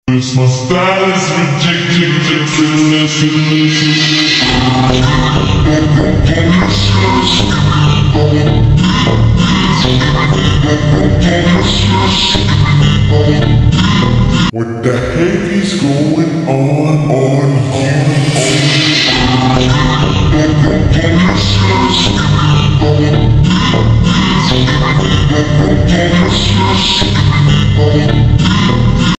This my style is ridiculous. What the heck is going on here?